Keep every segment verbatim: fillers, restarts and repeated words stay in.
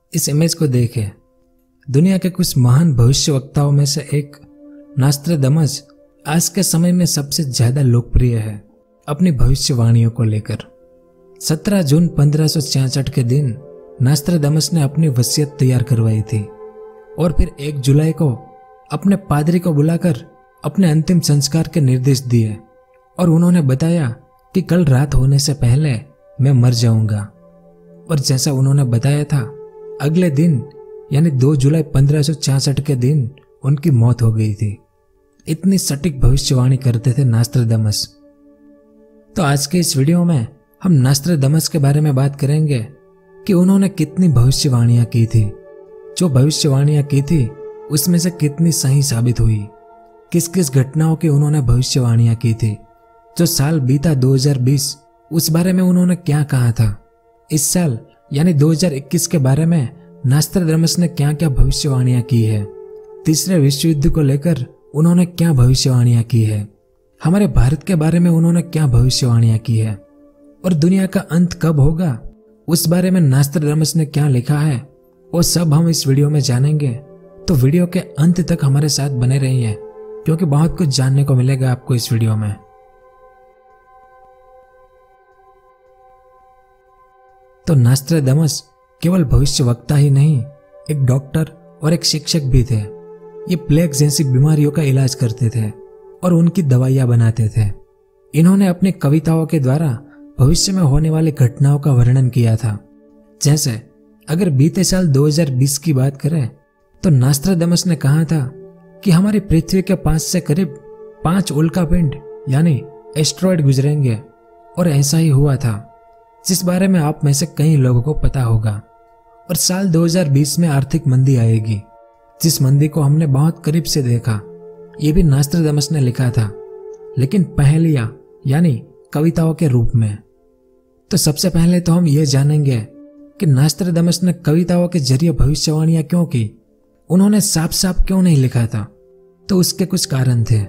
इस इमेज को देखें। दुनिया के कुछ महान भविष्यवक्ताओं में से एक नास्ट्राडामस आज के समय में सबसे ज्यादा लोकप्रिय है अपनी भविष्यवाणियों को लेकर। सत्रह जून पंद्रह सौ छियासठ के दिन नास्ट्राडामस ने अपनी वसीयत तैयार करवाई थी और फिर एक जुलाई को अपने पादरी को बुलाकर अपने अंतिम संस्कार के निर्देश दिए और उन्होंने बताया कि कल रात होने से पहले मैं मर जाऊंगा। और जैसा उन्होंने बताया था, अगले दिन यानी दो जुलाई पंद्रह सौ छियासठ के दिन उनकी मौत हो गई थी। इतनी सटीक भविष्यवाणी करते थे नास्ट्राडामस। तो आज के इस वीडियो में हम नास्ट्राडामस के बारे में बात करेंगे कि उन्होंने कितनी भविष्यवाणियां की थी, जो भविष्यवाणियां की थी उसमें से कितनी सही साबित हुई, किस किस घटनाओं की उन्होंने भविष्यवाणियां की थी, जो साल बीता दो हज़ार बीस उस बारे में उन्होंने क्या कहा था, इस साल यानी दो हज़ार इक्कीस के बारे में नास्ट्राडामस ने क्या क्या भविष्यवाणियां की है, तीसरे विश्व युद्ध को लेकर उन्होंने क्या भविष्यवाणियां की है, हमारे भारत के बारे में उन्होंने क्या भविष्यवाणियां की है और दुनिया का अंत कब होगा उस बारे में नास्ट्राडामस ने क्या लिखा है, वो सब हम इस वीडियो में जानेंगे। तो वीडियो के अंत तक हमारे साथ बने रहिए क्योंकि बहुत कुछ जानने को मिलेगा आपको इस वीडियो में। तो नास्ट्राडामस केवल भविष्यवक्ता ही नहीं, एक डॉक्टर और एक शिक्षक भी थे। ये प्लेग जैसी बीमारियों का इलाज करते थे और उनकी दवाइयां बनाते थे। इन्होंने अपनी कविताओं के द्वारा भविष्य में होने वाली घटनाओं का वर्णन किया था। जैसे अगर बीते साल दो हज़ार बीस की बात करें तो नास्ट्राडामस ने कहा था कि हमारी पृथ्वी के पास से करीब पांच उल्कापिंड यानी एस्ट्रॉयड गुजरेंगे और ऐसा ही हुआ था, जिस बारे में आप में से कई लोगों को पता होगा। और साल दो हज़ार बीस में आर्थिक मंदी आएगी, जिस मंदी को हमने बहुत करीब से देखा। ये भी नास्ट्राडामस ने लिखा था, लेकिन पहेलियां यानी कविताओं के रूप में। तो सबसे पहले तो हम ये जानेंगे कि नास्ट्राडामस ने कविताओं के जरिए भविष्यवाणियां क्यों की, उन्होंने साफ साफ क्यों नहीं लिखा था। तो उसके कुछ कारण थे।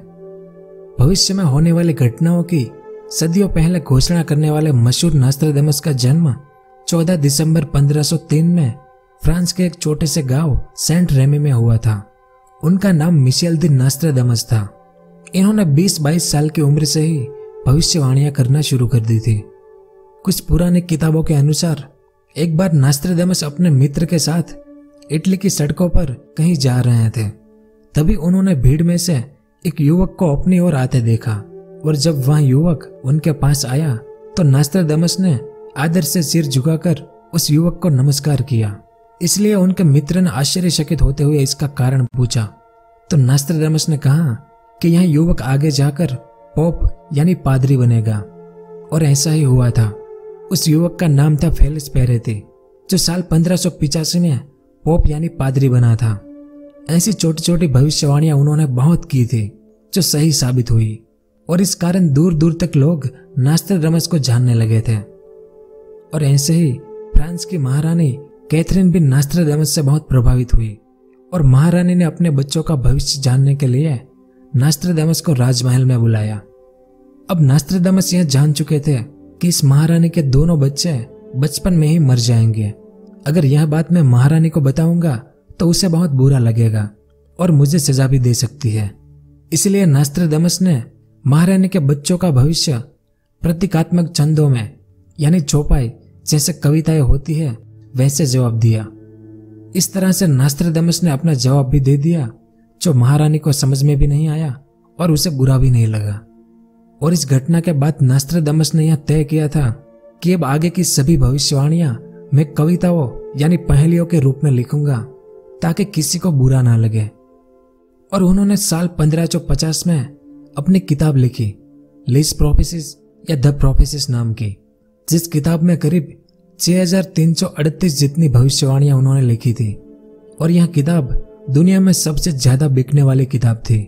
भविष्य में होने वाली घटनाओं की सदियों पहले घोषणा करने वाले मशहूर नास्ट्राडामस का जन्म चौदह दिसंबर पंद्रह सौ तीन में फ्रांस के एक छोटे से गांव सेंट रेमी में हुआ था। उनका नाम मिशेल दी नास्ट्राडामस था। इन्होंने बीस बाईस साल की उम्र से ही भविष्यवाणियां करना शुरू कर दी थी। कुछ पुरानी किताबों के अनुसार एक बार नास्ट्राडामस अपने मित्र के साथ इटली की सड़कों पर कहीं जा रहे थे। तभी उन्होंने भीड़ में से एक युवक को अपनी ओर आते देखा और जब वह युवक उनके पास आया तो नास्ट्राडामस ने आदर से सिर झुकाकर उस युवक को नमस्कार किया। इसलिए उनके मित्र ने आश्चर्यचकित होते हुए इसका कारण पूछा। तो नास्ट्राडामस ने कहा कि यह युवक आगे जाकर पोप यानी पादरी बनेगा। और ऐसा ही हुआ था। उस युवक का नाम था फेलिक्स पेरेती, जो साल पंद्रह सौ पिचासी में पोप यानी पादरी बना था। ऐसी छोटी छोटी भविष्यवाणियां उन्होंने बहुत की थी जो सही साबित हुई और इस कारण दूर दूर तक लोग नास्ट्राडामस को जानने लगे थे। और ऐसे ही फ्रांस की महारानी कैथरीन भी नास्ट्राडामस से बहुत प्रभावित हुई और महारानी ने अपने बच्चों का भविष्य जानने के लिए नास्ट्राडामस को राजमहल में बुलाया। अब नास्ट्राडामस यह जान चुके थे कि इस महारानी के दोनों बच्चे बचपन में ही मर जाएंगे। अगर यह बात मैं महारानी को बताऊंगा तो उसे बहुत बुरा लगेगा और मुझे सजा भी दे सकती है। इसलिए नास्ट्राडामस ने महारानी के बच्चों का भविष्य प्रतीकात्मक छंदों में यानी चौपाई जैसे कविताएं होती है वैसे जवाब दिया। इस तरह से नास्ट्राडामस ने अपना जवाब भी दे दिया, जो महारानी को समझ में भी नहीं आया और उसे बुरा भी नहीं लगा। और इस घटना के बाद नास्ट्राडामस ने यह तय किया था कि अब आगे की सभी भविष्यवाणियां मैं कविताओं यानी पहेलियों के रूप में लिखूंगा ताकि किसी को बुरा ना लगे। और उन्होंने साल पंद्रह सौ पचास में अपनी किताब लिखी, लीज प्रोफेसिस या द प्रोफेसिस नाम की, जिस किताब में करीब छह हज़ार तीन सौ अड़तीस जितनी भविष्यवाणियां उन्होंने लिखी थी। और यह किताब दुनिया में सबसे ज्यादा बिकने वाली किताब थी।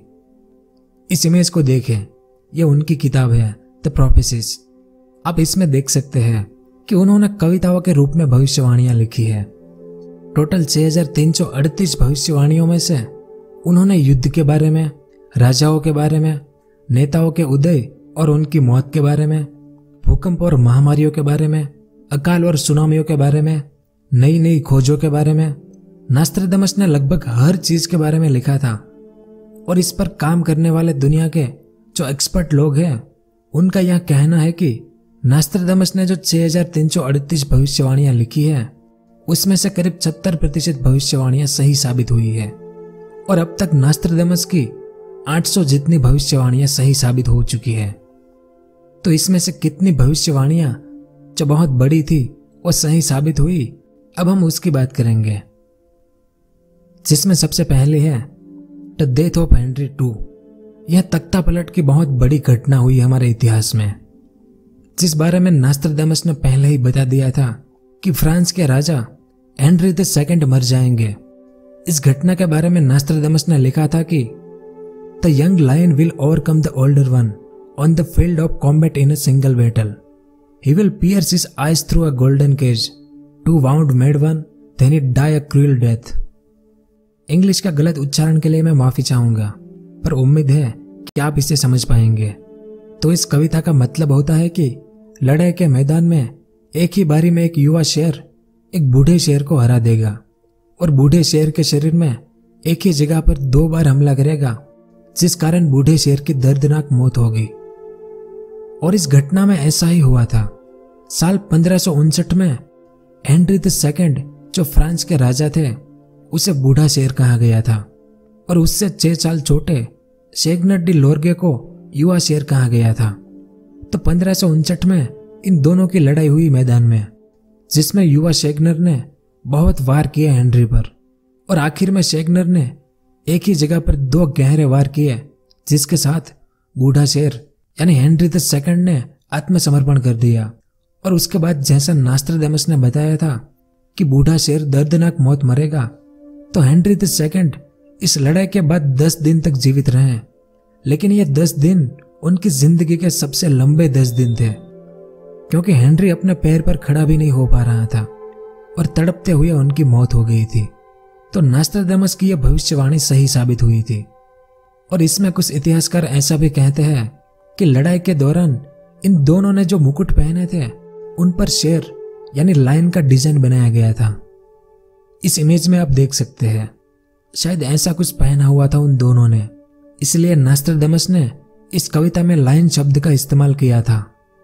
इस इमेज को देखें, यह उनकी किताब है द प्रोफेसिस। आप इसमें देख सकते हैं कि उन्होंने कविताओं के रूप में भविष्यवाणियां लिखी है। टोटल छह हज़ार तीन सौ अड़तीस भविष्यवाणियों में से उन्होंने युद्ध के बारे में, राजाओं के बारे में, नेताओं के उदय और उनकी मौत के बारे में, भूकंप और महामारियों के बारे में, अकाल और सुनामियों के बारे में, नई नई खोजों के बारे में नास्ट्राडामस ने लगभग हर चीज के बारे में लिखा था। और इस पर काम करने वाले दुनिया के जो एक्सपर्ट लोग हैं उनका यह कहना है कि नास्ट्राडामस ने जो छह हजार तीन सौ अड़तीस भविष्यवाणियां लिखी है उसमें से करीब सत्तर प्रतिशत भविष्यवाणियां सही साबित हुई है। और अब तक नास्ट्राडामस की आठ सौ जितनी भविष्यवाणियां सही साबित हो चुकी है। तो इसमें से कितनी भविष्यवाणियां जो बहुत बड़ी थी और सही साबित हुई, अब हम उसकी बात करेंगे। जिसमें सबसे पहले है the death of Henry two. यह तख्ता पलट की बहुत बड़ी घटना हुई हमारे इतिहास में, जिस बारे में नास्ट्राडामस ने पहले ही बता दिया था कि फ्रांस के राजा हेनरी द सेकंड मर जाएंगे। इस घटना के बारे में नास्ट्राडामस ने लिखा था कि the young lion will overcome the older one on the field of combat in a single battle. He will pierce his eyes through a golden cage two wound made one then it die a cruel death. English का गलत उच्चारण के लिए मैं माफी चाहूंगा, पर उम्मीद है कि आप इसे समझ पाएंगे। तो इस कविता का मतलब होता है कि लड़ाई के मैदान में एक ही बारी में एक युवा शेर एक बूढ़े शेर को हरा देगा और बूढ़े शेर के शरीर में एक ही जगह पर दो बार हमला करेगा, जिस कारण बूढ़े शेर की दर्दनाक मौत होगी। और इस घटना में ऐसा ही हुआ था। साल पंद्रह सौ उनसठ में हेनरी द सेकंड जो फ्रांस के राजा थे उसे बूढ़ा शेर कहा गया था और उससे छह साल छोटे शेगनर डी लोर्गे को युवा शेर कहा गया था। तो पंद्रह सौ उनसठ में इन दोनों की लड़ाई हुई मैदान में, जिसमें युवा शेगनर ने बहुत वार किए हेनरी पर और आखिर में शेगनर ने एक ही जगह पर दो गहरे वार किए, जिसके साथ बूढ़ा शेर यानी हेनरी द सेकंड ने आत्मसमर्पण कर दिया। और उसके बाद जैसा नास्ट्राडामस ने बताया था कि बूढ़ा शेर दर्दनाक मौत मरेगा, तो हेनरी द सेकंड इस लड़ाई के बाद दस दिन तक जीवित रहे। लेकिन ये दस दिन उनकी जिंदगी के सबसे लंबे दस दिन थे, क्योंकि हेनरी अपने पैर पर खड़ा भी नहीं हो पा रहा था और तड़पते हुए उनकी मौत हो गई थी। तो नास्ट्राडामस की यह भविष्यवाणी सही साबित हुई थी। और इसमें कुछ इतिहासकार ऐसा भी कहते हैं कि लड़ाई के दौरान इन दोनों ने जो मुकुट पहने थे उन पर शेर यानी लायन का डिजाइन बनाया गया था। इस इमेज में आप देख सकते हैं, शायद ऐसा कुछ पहना हुआ था उन दोनों ने, इसलिए नास्ट्राडामस ने इस कविता में लायन शब्द का इस्तेमाल किया था।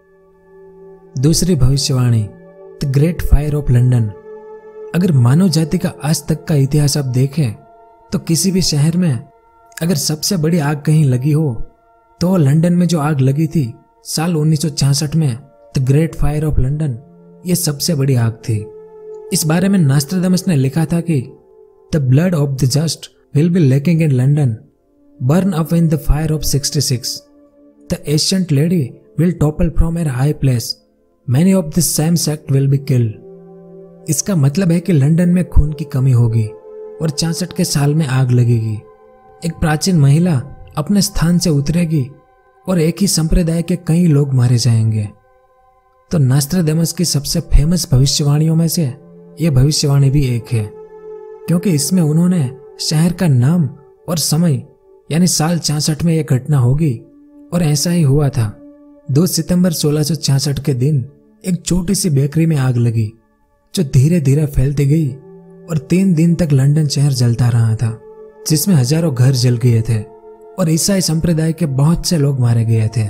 दूसरी भविष्यवाणी the great fire of London. अगर मानव जाति का आज तक का इतिहास आप देखें तो किसी भी शहर में अगर सबसे बड़ी आग कहीं लगी हो तो लंदन में जो आग लगी थी साल उन्नीस सौ छियासठ में, the great fire of London, ये सबसे बड़ी आग थी। इस बारे में नास्ट्राडामस ने लिखा था कि the blood of the just will be lacking in London, burn up in the fire of sixty six. The ancient lady will topple from her high place, many of the same sect will be killed. इसका मतलब है कि London में खून की कमी होगी और छियासठ के साल में आग लगेगी। एक प्राचीन महिला अपने स्थान से उतरेगी और एक ही संप्रदाय के कई लोग मारे जाएंगे। तो नास्ट्राडामस की सबसे फेमस भविष्यवाणियों में से यह भविष्यवाणी भी एक है, क्योंकि इसमें उन्होंने शहर का नाम और समय यानी साल छियासठ में यह घटना होगी और ऐसा ही हुआ था। दो सितंबर सोलह सौ छियासठ के दिन एक छोटी सी बेकरी में आग लगी जो धीरे धीरे फैलती गई और तीन दिन तक लंदन शहर जलता रहा था, जिसमें हजारों घर जल गए थे और ईसाई संप्रदाय के बहुत से लोग मारे गए थे।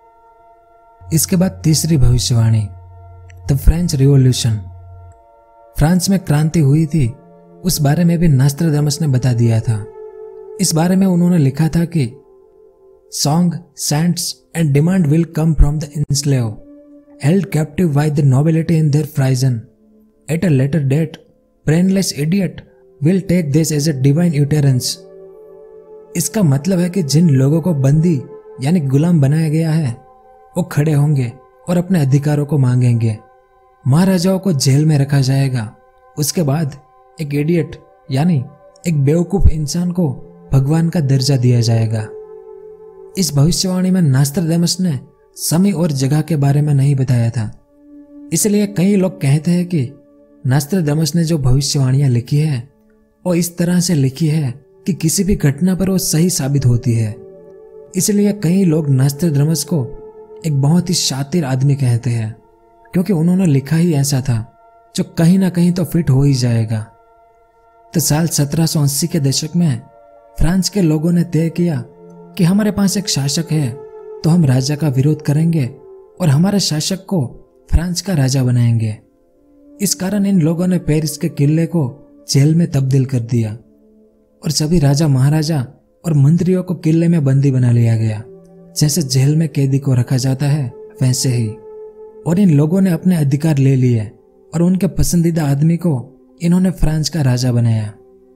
इसके बाद तीसरी भविष्यवाणी द फ्रेंच रिवॉल्यूशन। फ्रांस में क्रांति हुई थी, उस बारे में भी नास्ट्राडामस ने बता दिया था। इस बारे में उन्होंने लिखा था कि song, saints and demand will come from the enslave, held captive by the nobility in their prison. At a later date, brainless idiot will take this as a divine utterance. इसका मतलब है कि जिन लोगों को बंदी यानी गुलाम बनाया गया है वो खड़े होंगे और अपने अधिकारों को मांगेंगे। महाराजाओं को जेल में रखा जाएगा। उसके बाद एक इडियट यानी एक बेवकूफ इंसान को भगवान का दर्जा दिया जाएगा। इस भविष्यवाणी में नास्ट्राडामस ने समय और जगह के बारे में नहीं बताया था, इसलिए कई लोग कहते हैं कि नास्ट्राडामस ने जो भविष्यवाणियां लिखी है वो इस तरह से लिखी है कि किसी भी घटना पर वो सही साबित होती है। इसलिए कई लोग नास्ट्राडामस को एक बहुत ही शातिर आदमी कहते हैं, क्योंकि उन्होंने लिखा ही ऐसा था जो कहीं ना कहीं तो फिट हो ही जाएगा। तो साल सत्रह सौ अस्सी के दशक में फ्रांस के लोगों ने तय किया कि हमारे पास एक शासक है तो हम राजा का विरोध करेंगे और हमारे शासक को फ्रांस का राजा बनाएंगे। इस कारण इन लोगों ने पेरिस के किले को जेल में तब्दील कर दिया और सभी राजा महाराजा और मंत्रियों को किले में बंदी बना लिया गया, जैसे जेल में कैदी को रखा जाता है वैसे ही। और इन लोगों ने अपने अधिकार ले लिए और उनके पसंदीदा आदमी को इन्होंने फ्रांस का राजा बनाया।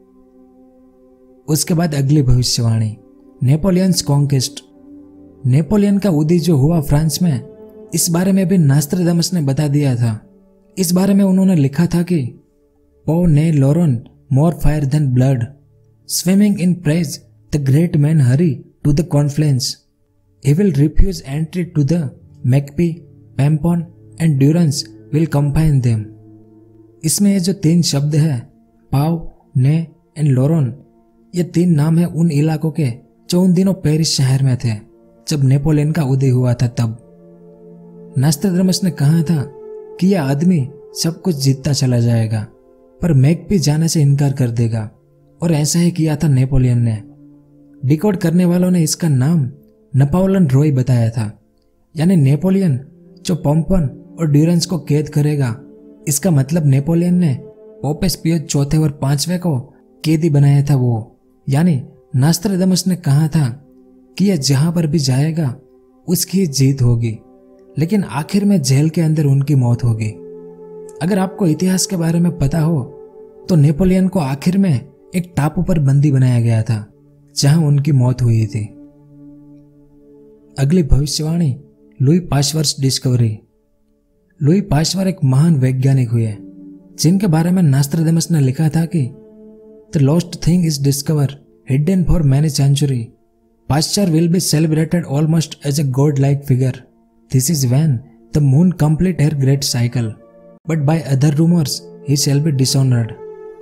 उसके बाद अगली भविष्यवाणी, नेपोलियंस कॉन्क्वेस्ट। नेपोलियन का उदय जो हुआ फ्रांस में, इस बारे में भी नास्ट्राडामस ने बता दिया था। इस बारे में उन्होंने लिखा था कि Pau Nay Loron more fire than blood, swimming in praise the great man hurry to the confluence, he will refuse entry to the magpies, Pampon and Durance will confine them. इसमें ये जो तीन शब्द है, पाव, ने एंड लोरन, ये तीन नाम है उन इलाकों के जो उन दिनों पेरिस शहर में थे जब नेपोलियन का उदय हुआ था। तब नास्ट्राडामस ने कहा था कि यह आदमी सब कुछ जीतता चला जाएगा पर मैकपी जाने से इनकार कर देगा, और ऐसा ही किया था नेपोलियन ने। डिकोड करने वालों ने इसका नाम नेपोलियन रॉय बताया था, यानी नेपोलियन जो पम्पन और ड्यूरेंस को कैद करेगा। इसका मतलब नेपोलियन ने पोपेस पियस चौथे और पांचवें को कैदी बनाया था वो, यानी नास्ट्राडामस ने कहा था कि यह जहां पर भी जाएगा उसकी जीत होगी, लेकिन आखिर में जेल के अंदर उनकी मौत होगी। अगर आपको इतिहास के बारे में पता हो तो नेपोलियन को आखिर में एक टापू पर बंदी बनाया गया था जहां उनकी मौत हुई थी। अगली भविष्यवाणी, Louis Pasteur's discovery. Louis Pasteur एक महान वैज्ञानिक हुए जिनके बारे में नास्ट्राडामस ने लिखा था कि the lost thing is discover hidden for many century, Pasteur will be celebrated almost as a god like figure, this is when the moon complete her great cycle, but by other rumours he shall be dishonoured.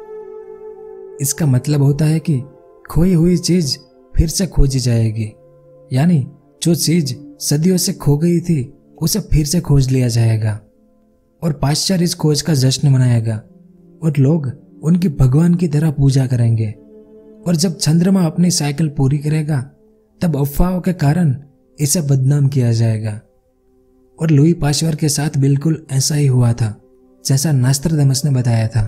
इसका मतलब होता है कि खोई हुई चीज फिर से खोजी जाएगी, यानी जो चीज सदियों से खो गई थी उसे फिर से खोज लिया जाएगा और पाश्चर इस खोज का जश्न मनाएगा और लोग उनकी भगवान की तरह पूजा करेंगे। और जब चंद्रमा अपनी साइकिल पूरी करेगा तब अफवाहों के कारण इसे बदनाम किया जाएगा। और लुई पाश्चर के साथ बिल्कुल ऐसा ही हुआ था जैसा नास्ट्राडामस ने बताया था।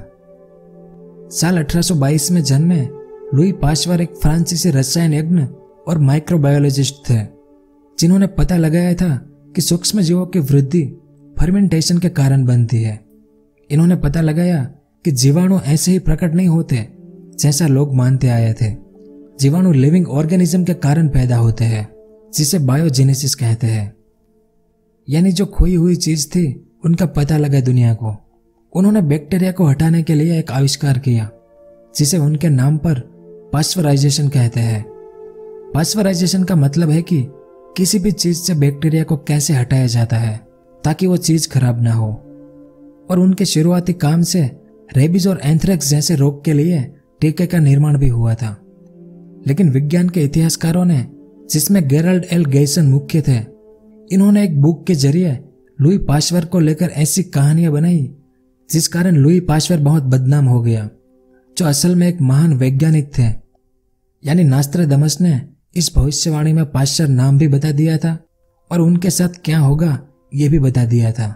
साल अठारह सौ बाईस में जन्मे लुई पाश्चर एक फ्रांसीसी रसायनज्ञ और माइक्रोबायोलॉजिस्ट थे जिन्होंने पता लगाया था कि सूक्ष्म जीवों की वृद्धि फर्मेंटेशन के कारण बनती है। इन्होंने पता लगाया कि जीवाणु ऐसे ही प्रकट नहीं होते जैसा लोग मानते आए थे। जीवाणु लिविंग ऑर्गेनिज्म के कारण पैदा होते हैं, जिसे बायोजेनेसिस कहते हैं। यानी जो खोई हुई चीज थी उनका पता लगा दुनिया को। उन्होंने बैक्टीरिया को हटाने के लिए एक आविष्कार किया जिसे उनके नाम पर पाश्चराइजेशन कहते हैं। पाश्चराइजेशन का मतलब है कि किसी भी चीज से बैक्टीरिया को कैसे हटाया जाता है ताकि वो चीज खराब ना हो। और उनके शुरुआती काम से रेबीज और एंथ्रेक्स जैसे रोग के लिए टीके का निर्माण भी हुआ था। लेकिन विज्ञान के इतिहासकारों ने, जिसमें गेराल्ड एल गेसन मुख्य थे, इन्होंने एक बुक के जरिए लुई पाश्चर को लेकर ऐसी कहानियां बनाई जिस कारण लुई पाश्चर बहुत बदनाम हो गया, जो असल में एक महान वैज्ञानिक थे। यानी नास्ट्राडामस ने इस भविष्यवाणी में पाश्चर नाम भी बता दिया था और उनके साथ क्या होगा यह भी बता दिया था।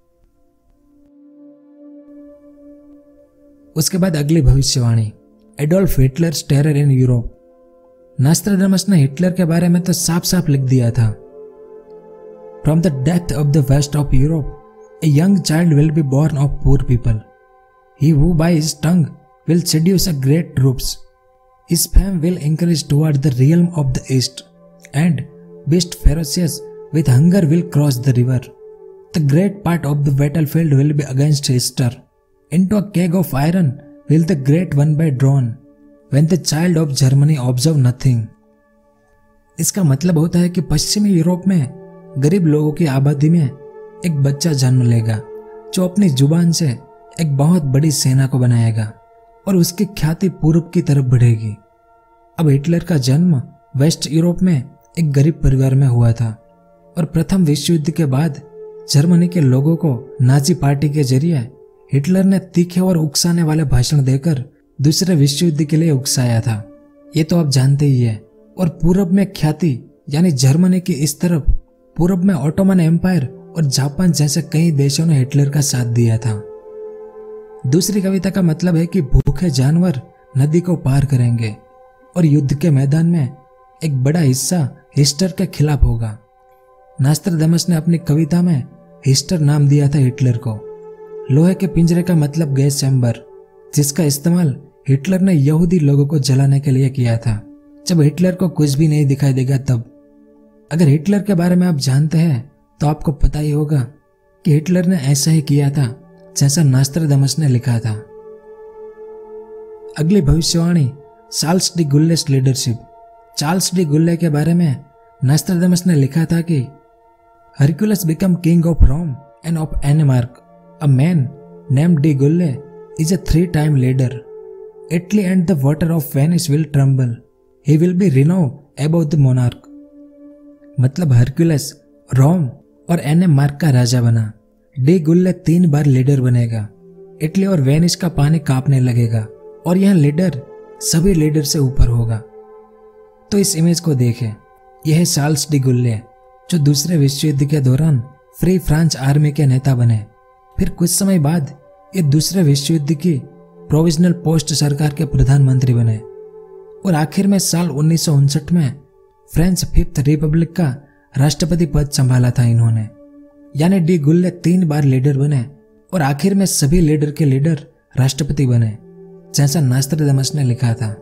उसके बाद अगली भविष्यवाणी, Adolf Hitler's terror in Europe. Nostradamus ने हिटलर के बारे में तो साफ साफ लिख दिया था, from the death of the west of Europe a young child will be born of poor people. He who by his tongue will seduce a great troops. His fame will increase toward the realm of the east, and beast ferocious with hunger will cross the river. The great part of the battlefield will be against Easter. Into a keg of iron will the great one be drawn, when the child of Germany observe nothing. इसका मतलब होता है कि पश्चिमी Europe में गरीब लोगों की आबादी में एक बच्चा जन्म लेगा जो अपनी जुबान से एक बहुत बड़ी सेना को बनाएगा और उसकी ख्याति पूर्व की तरफ बढ़ेगी। अब हिटलर का जन्म वेस्ट यूरोप में एक गरीब परिवार में हुआ था और प्रथम विश्व युद्ध के बाद जर्मनी के लोगों को नाजी पार्टी के जरिए हिटलर ने तीखे और उकसाने वाले भाषण देकर दूसरे विश्व युद्ध के लिए उकसाया था। ये तो आप जानते ही है। और पूरब में ख्याति यानी जर्मनी की इस तरफ, पूरब में ऑटोमन एम्पायर और जापान जैसे कई देशों ने हिटलर का साथ दिया था। दूसरी कविता का मतलब है कि भूखे जानवर नदी को पार करेंगे और युद्ध के मैदान में एक बड़ा हिस्सा हिस्टर के खिलाफ होगा। नास्त्रदामस ने अपनी कविता में हिस्टर नाम दिया था हिटलर को। लोहे के पिंजरे का मतलब गैस चैम्बर, जिसका इस्तेमाल हिटलर ने यहूदी लोगों को जलाने के लिए किया था जब हिटलर को कुछ भी नहीं दिखाई देगा तब। अगर हिटलर के बारे में आप जानते हैं तो आपको पता ही होगा कि हिटलर ने ऐसा ही किया था जैसा नास्त्रदामस ने लिखा था। अगली भविष्यवाणी Charles de Gaulle's leadership. Charles de Gaulle के बारे में नास्त्रदामस ने लिखा था कि Hercules become king of Rome and of Annemark. A man named de Gaulle is a three time leader. Italy and the water of Venice will tremble. He will be renown about the monarch. मतलब Hercules Rome और Annemark का राजा बना। De Gaulle तीन बार leader बनेगा। Italy और Venice का पानी कांपने लगेगा और यह लीडर सभी लीडर से ऊपर होगा। तो इस इमेज को देखें, यह है चार्ल्स डी गुल्ले जो दूसरे विश्व युद्ध के दौरान फ्री फ्रांस आर्मी के नेता बने। फिर कुछ समय बाद ये दूसरे विश्व युद्ध की प्रोविजनल पोस्ट सरकार के प्रधानमंत्री बने और आखिर में साल उन्नीस सौ उनसठ में फ्रेंच फिफ्थ रिपब्लिक का राष्ट्रपति पद संभाला था इन्होंने। यानी डी गुल्ले तीन बार लीडर बने और आखिर में सभी लीडर के लीडर राष्ट्रपति बने, जैसा नास्त्रदामस ने लिखा था।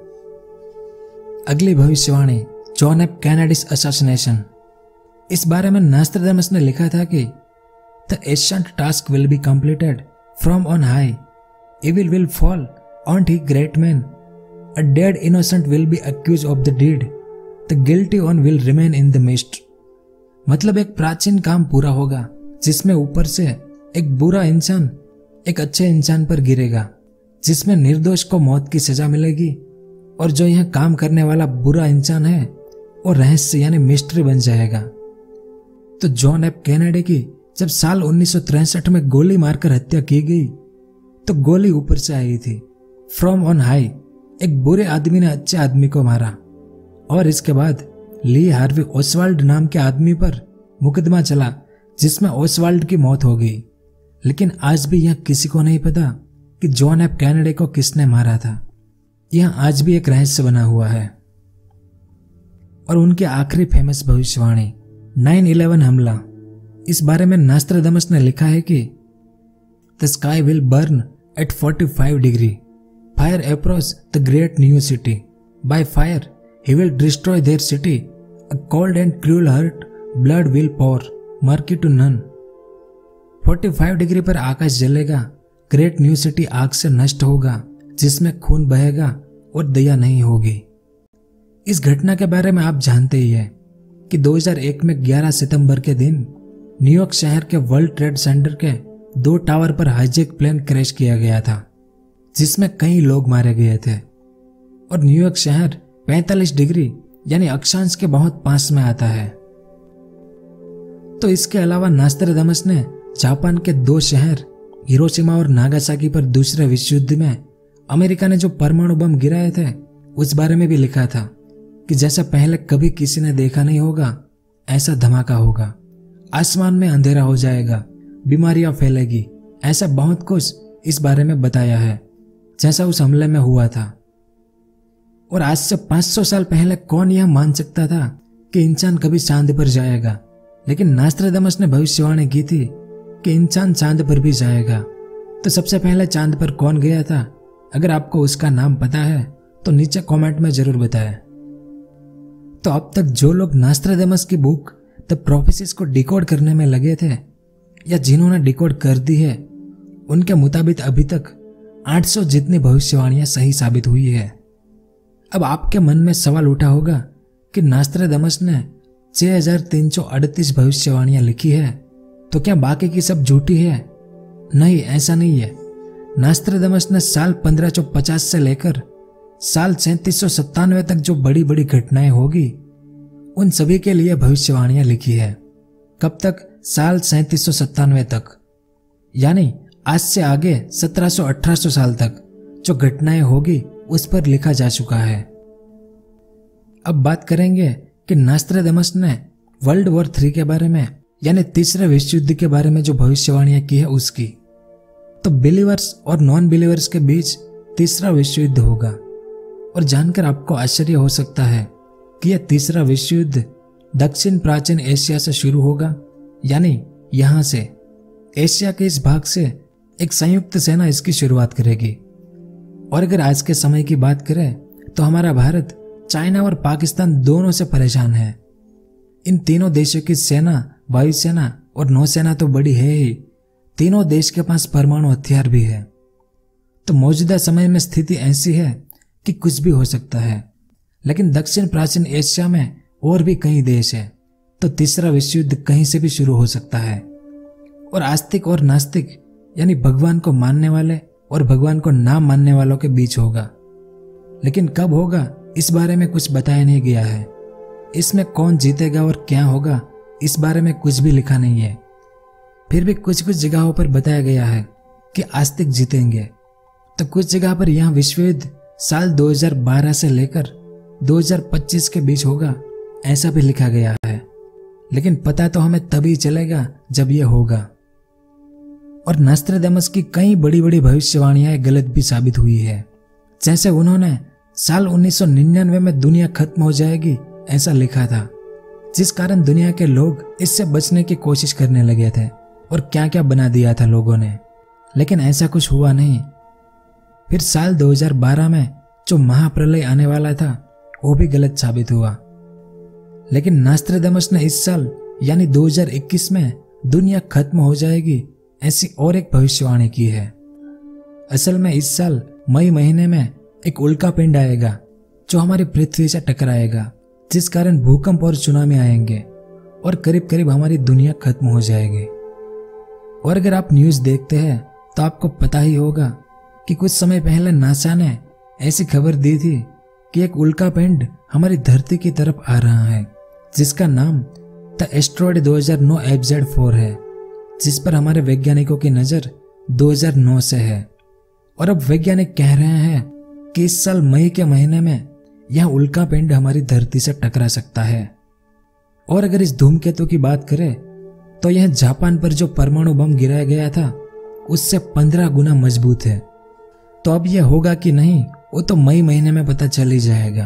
अगली भविष्यवाणी जॉन एफ कैनेडीज असैसिनेशन। इस बारे में नास्त्रदामस ने लिखा था कि the ancient task will be completed from on high. Evil will fall on he great man. A dead innocent will be accused of the deed. The guilty one will remain in the mist. मतलब एक प्राचीन काम पूरा होगा जिसमें ऊपर से एक बुरा इंसान एक अच्छे इंसान पर गिरेगा, जिसमें निर्दोष को मौत की सजा मिलेगी और जो यह काम करने वाला बुरा इंसान है वो रहस्य यानी मिस्ट्री बन जाएगा। तो जॉन एफ कैनेडी की जब साल उन्नीस सौ तिरसठ में गोली मारकर हत्या की गई तो गोली ऊपर से आई थी, फ्रॉम ऑन हाई। एक बुरे आदमी ने अच्छे आदमी को मारा और इसके बाद ली हार्वी ओसवाल्ड नाम के आदमी पर मुकदमा चला जिसमें ओसवाल्ड की मौत हो गई। लेकिन आज भी यह किसी को नहीं पता कि जॉन एफ कैनेडी को किसने मारा था। यह आज भी एक रहस्य बना हुआ है। और उनकी आखिरी फेमस भविष्यवाणी नाइन इलेवन हमला। इस बारे में नास्त्रदामस ने लिखा है कि The sky will burn at forty-five degree. Fire approach the great new city. By fire, he will destroy their city. A cold and cruel hurt, blood will pour, murky to none. पैंतालीस degree पर आकाश जलेगा, great new city आग से नष्ट होगा, जिसमें खून बहेगा और दया नहीं होगी। इस घटना के बारे में आप जानते ही हैं कि दो हज़ार एक में ग्यारह सितंबर के दिन न्यूयॉर्क शहर के वर्ल्ड ट्रेड सेंटर के दो टावर पर हाईजेक प्लेन क्रैश किया गया था, जिसमें कई लोग मारे गए थे। और न्यूयॉर्क शहर पैंतालीस डिग्री यानी अक्षांश के बहुत पास में आता है। तो इसके अलावा नास्त्रदामस ने जापान के दो शहर हिरोशिमा और नागासाकी पर दूसरे विश्व युद्ध में अमेरिका ने जो परमाणु बम गिराए थे उस बारे में भी लिखा था कि जैसा पहले कभी किसी ने देखा नहीं होगा ऐसा धमाका होगा, आसमान में अंधेरा हो जाएगा, बीमारियां फैलेगी। ऐसा बहुत कुछ इस बारे में बताया है जैसा उस हमले में हुआ था। और आज से पाँच सौ साल पहले कौन यह मान सकता था कि इंसान कभी चांद पर जाएगा। लेकिन नास्त्रदामस ने भविष्यवाणी की थी कि इंसान चांद पर भी जाएगा। तो सबसे पहले चांद पर कौन गया था? अगर आपको उसका नाम पता है तो नीचे कमेंट में जरूर बताएं। तो अब तक जो लोग नास्त्रदामस की बुक द प्रोफेसीज को डिकोड करने में लगे थे या जिन्होंने डिकोड कर दी है, उनके मुताबिक अभी तक आठ सौ जितनी भविष्यवाणियां सही साबित हुई है। अब आपके मन में सवाल उठा होगा कि नास्त्रदामस ने छह हज़ार तीन सौ अड़तीस भविष्यवाणियां लिखी है, तो क्या बाकी की सब झूठी है? नहीं, ऐसा नहीं है। नास्त्रदामस ने साल पंद्रह सौ पचास से लेकर साल सैंतीस सौ सत्तानवे तक जो बड़ी बड़ी घटनाएं होगी उन सभी के लिए भविष्यवाणियां लिखी है। कब तक? साल सैंतीस सौ सत्तानवे तक, यानी आज से आगे सत्रह सौ अठारह सौ साल तक जो घटनाएं होगी उस पर लिखा जा चुका है। अब बात करेंगे कि नास्ट्राडामस ने वर्ल्ड वॉर थ्री के बारे में यानी तीसरे विश्व युद्ध के बारे में जो भविष्यवाणियां की है उसकी। तो बिलीवर्स और नॉन बिलीवर्स के बीच तीसरा विश्व युद्ध होगा और जानकर आपको आश्चर्य हो सकता है कि यह तीसरा विश्व युद्ध दक्षिण प्राचीन एशिया से शुरू होगा, यानी यहां से एशिया के इस भाग से एक संयुक्त सेना इसकी शुरुआत करेगी। और अगर आज के समय की बात करें तो हमारा भारत चाइना और पाकिस्तान दोनों से परेशान है। इन तीनों देशों की सेना, वायुसेना और नौसेना तो बड़ी है ही, तीनों देश के पास परमाणु हथियार भी है। तो मौजूदा समय में स्थिति ऐसी है कि कुछ भी हो सकता है। लेकिन दक्षिण प्राचीन एशिया में और भी कई देश है, तो तीसरा विश्व युद्ध कहीं से भी शुरू हो सकता है। और आस्तिक और नास्तिक यानी भगवान को मानने वाले और भगवान को ना मानने वालों के बीच होगा। लेकिन कब होगा इस बारे में कुछ बताया नहीं गया है। इसमें कौन जीतेगा और क्या होगा इस बारे में कुछ भी लिखा नहीं है। फिर भी कुछ कुछ जगहों पर बताया गया है कि आस्तिक जीतेंगे। तो कुछ जगह पर यह विश्व युद्ध साल दो हज़ार बारह से लेकर दो हज़ार पच्चीस के बीच होगा, ऐसा भी लिखा गया है। लेकिन पता तो हमें तभी चलेगा जब यह होगा। और नास्ट्राडामस की कई बड़ी बड़ी भविष्यवाणियां गलत भी साबित हुई है। जैसे उन्होंने साल उन्नीस सौ निन्यानवे में दुनिया खत्म हो जाएगी ऐसा लिखा था, जिस कारण दुनिया के लोग इससे बचने की कोशिश करने लगे थे और क्या क्या बना दिया था लोगों ने। लेकिन ऐसा कुछ हुआ नहीं। फिर साल दो हज़ार बारह में जो महाप्रलय आने वाला था वो भी गलत साबित हुआ। लेकिन नास्ट्राडामस ने इस साल यानी दो हज़ार इक्कीस में दुनिया खत्म हो जाएगी ऐसी और एक भविष्यवाणी की है। असल में इस साल मई महीने में एक उल्कापिंड आएगा जो हमारी पृथ्वी से टकराएगा, जिस कारण भूकंप और सुनामी आएंगे और करीब करीब हमारी दुनिया खत्म हो जाएगी। और अगर आप न्यूज देखते हैं तो आपको पता ही होगा कि कुछ समय पहले नासा ने ऐसी खबर दी थी कि एक उल्कापिंड हमारी धरती की तरफ आ रहा है, जिसका नाम द एस्ट्रॉयड दो हज़ार नौ एफ ज़ेड फोर है, जिस पर हमारे वैज्ञानिकों की नजर दो हज़ार नौ से है। और अब वैज्ञानिक कह रहे हैं कि इस साल मई के महीने में यह उल्कापिंड हमारी धरती से टकरा सकता है। और अगर इस धूमकेतु की बात करें तो यह जापान पर जो परमाणु बम गिराया गया था उससे पंद्रह गुना मजबूत है। तो अब यह होगा कि नहीं वो तो मई महीने में पता चल ही जाएगा।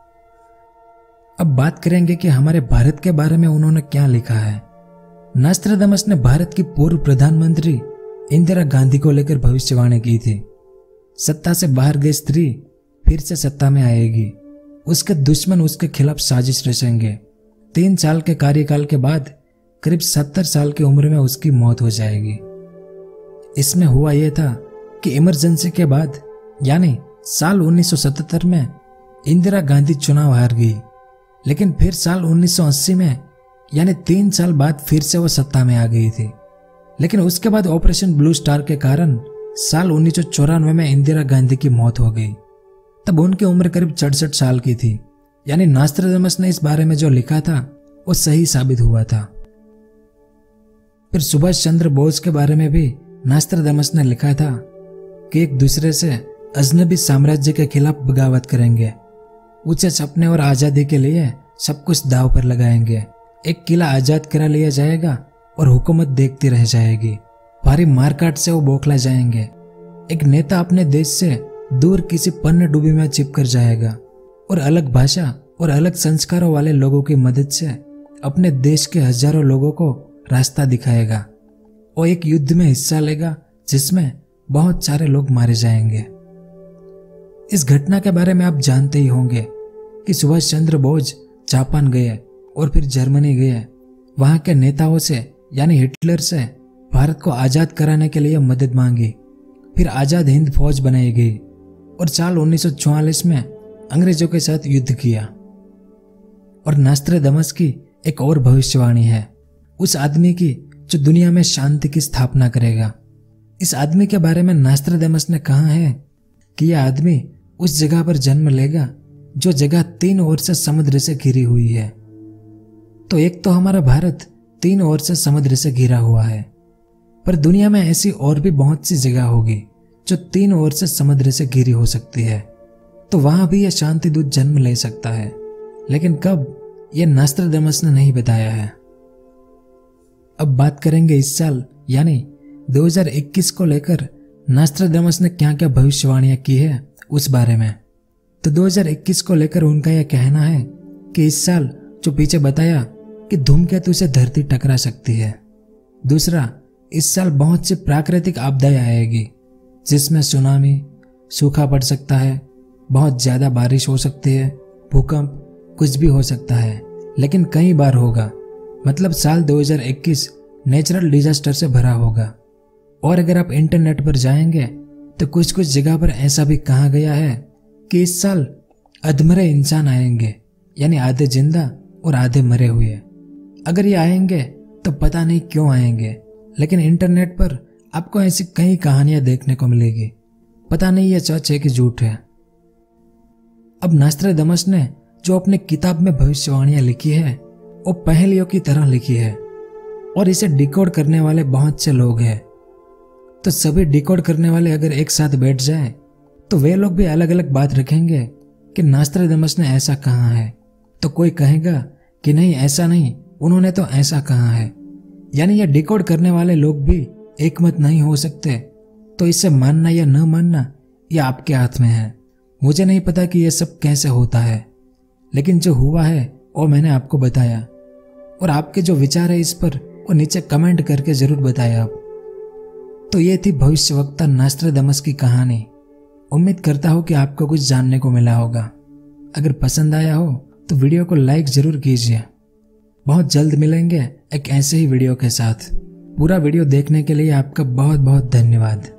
अब बात करेंगे कि हमारे भारत के बारे में उन्होंने क्या लिखा है। नास्ट्राडामस ने भारत की पूर्व प्रधानमंत्री इंदिरा गांधी को लेकर भविष्यवाणी की थी। सत्ता से बाहर गई स्त्री फिर से सत्ता में आएगी, उसके दुश्मन उसके खिलाफ साजिश रचेंगे। तीन साल के कार्यकाल के बाद करीब सत्तर साल की उम्र में उसकी मौत हो जाएगी। इसमें हुआ यह था कि इमरजेंसी के बाद यानी साल उन्नीस सौ सतहत्तर में इंदिरा गांधी चुनाव हार गई, लेकिन फिर साल उन्नीस सौ अस्सी में यानी तीन साल बाद फिर से वो सत्ता में आ गई थी। लेकिन उसके बाद ऑपरेशन ब्लू स्टार के कारण साल उन्नीस सौ चौरानवे में इंदिरा गांधी की मौत हो गई। तब उनकी उम्र करीब चौसठ साल की थी। यानी नास्ट्राडामस ने इस बारे में जो लिखा था वो सही साबित हुआ था। फिर सुभाष चंद्र बोस के बारे में भी नास्ट्राडामस ने लिखा था कि एक दूसरे से अजनबी साम्राज्य के खिलाफ बगावत करेंगे, ऊंचे सपने और आजादी के लिए सब कुछ दाव पर लगाएंगे। एक किला आजाद करा लिया जाएगा और हुकूमत देखती रह जाएगी। भारी मारकाट से वो बौखला जाएंगे। एक नेता अपने देश से दूर किसी पनडुब्बी में चिप कर जाएगा और अलग भाषा और अलग संस्कारों वाले लोगों की मदद से अपने देश के हजारों लोगों को रास्ता दिखाएगा और एक युद्ध में हिस्सा लेगा जिसमें बहुत सारे लोग मारे जाएंगे। इस घटना के बारे में आप जानते ही होंगे कि सुभाष चंद्र बोस जापान गए और फिर जर्मनी गए। वहां के नेताओं से यानी हिटलर से भारत को आजाद कराने के लिए मदद मांगी। फिर आजाद हिंद फौज बनाई गई और साल उन्नीस सौ चौवालीस में अंग्रेजों के साथ युद्ध किया। और नास्ट्राडामस की एक और भविष्यवाणी है उस आदमी की जो दुनिया में शांति की स्थापना करेगा। इस आदमी के बारे में नास्ट्राडामस ने कहा है कि यह आदमी उस जगह पर जन्म लेगा जो जगह तीन ओर से समुद्र से घिरी हुई है। तो एक तो हमारा भारत तीन ओर से समुद्र से घिरा हुआ है, पर दुनिया में ऐसी और भी बहुत सी जगह होगी जो तीन ओर से समुद्र से घिरी हो सकती है, तो वहां भी यह शांति दूत जन्म ले सकता है। लेकिन कब, यह नास्ट्राडामस ने नहीं बताया है। अब बात करेंगे इस साल यानी दो हज़ार इक्कीस को लेकर नास्ट्राडामस ने क्या क्या भविष्यवाणियां की है उस बारे में। तो दो हज़ार इक्कीस को लेकर उनका यह कहना है कि इस साल जो पीछे बताया कि धूमकेतु से धरती टकरा सकती है। दूसरा, इस साल बहुत सी प्राकृतिक आपदाएं आएगी जिसमें सुनामी, सूखा पड़ सकता है, बहुत ज्यादा बारिश हो सकती है, भूकंप, कुछ भी हो सकता है, लेकिन कई बार होगा। मतलब साल दो हज़ार इक्कीस नेचुरल डिजास्टर से भरा होगा। और अगर आप इंटरनेट पर जाएंगे तो कुछ कुछ जगह पर ऐसा भी कहा गया है कि इस साल अधमरे इंसान आएंगे, यानी आधे जिंदा और आधे मरे हुए। अगर ये आएंगे तो पता नहीं क्यों आएंगे, लेकिन इंटरनेट पर आपको ऐसी कई कहानियां देखने को मिलेगी। पता नहीं ये सच है कि झूठ है। अब नास्ट्राडामस ने जो अपने किताब में भविष्यवाणियां लिखी है वो पहेलियों की तरह लिखी है और इसे डिकोड करने वाले बहुत से लोग हैं। तो सभी डिकोड करने वाले अगर एक साथ बैठ जाए तो वे लोग भी अलग अलग बात रखेंगे कि नास्ट्राडामस ने ऐसा कहा है, तो कोई कहेगा कि नहीं ऐसा नहीं, उन्होंने तो ऐसा कहा है। यानी ये डिकोड करने वाले लोग भी एक मत नहीं हो सकते। तो इसे मानना या न मानना यह आपके हाथ में है। मुझे नहीं पता कि यह सब कैसे होता है, लेकिन जो हुआ है वो मैंने आपको बताया। और आपके जो विचार है इस पर वो नीचे कमेंट करके जरूर बताएं आप। तो ये थी भविष्यवक्ता नास्ट्राडामस की कहानी। उम्मीद करता हूँ कि आपको कुछ जानने को मिला होगा। अगर पसंद आया हो तो वीडियो को लाइक जरूर कीजिए। बहुत जल्द मिलेंगे एक ऐसे ही वीडियो के साथ। पूरा वीडियो देखने के लिए आपका बहुत बहुत धन्यवाद।